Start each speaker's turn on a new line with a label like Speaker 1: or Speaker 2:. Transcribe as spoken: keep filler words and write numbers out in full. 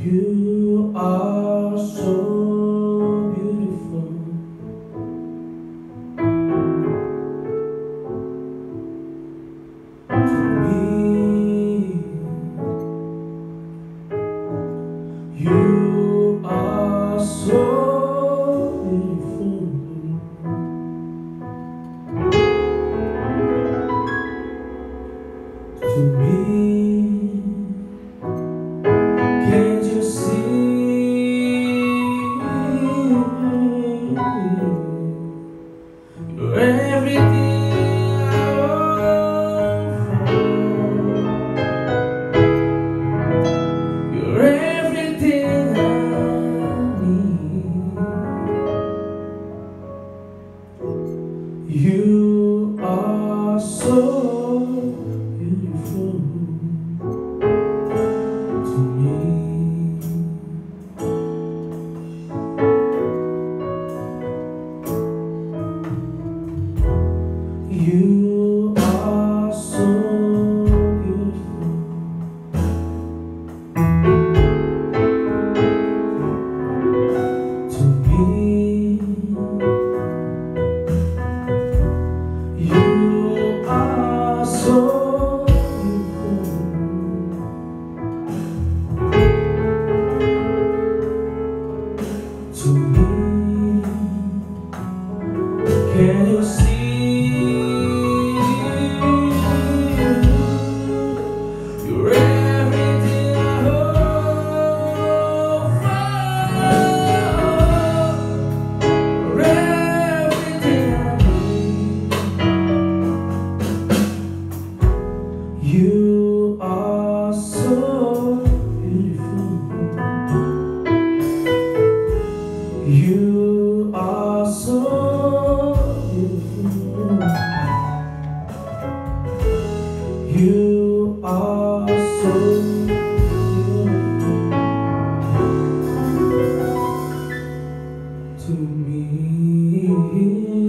Speaker 1: You are so beautiful to me. You are so beautiful to me. Can't you see? You're everything I long for. You're everything I need. You are so beautiful to me. You are so beautiful to me. You are so beautiful to me. Can you see? You're everything I hope for. You're everything I need. You are so beautiful. You are so beautiful. You are so beautiful to me.